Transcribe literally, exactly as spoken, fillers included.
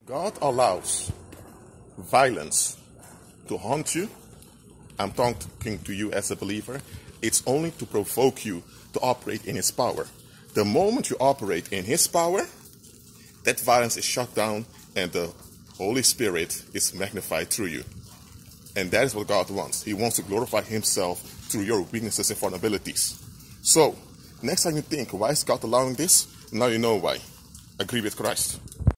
God allows violence to haunt you. I'm talking to you as a believer. It's only to provoke you to operate in His power. The moment you operate in His power, that violence is shut down and the Holy Spirit is magnified through you. And that is what God wants. He wants to glorify Himself through your weaknesses and vulnerabilities. So, next time you think, why is God allowing this? Now you know why. Agree with Christ.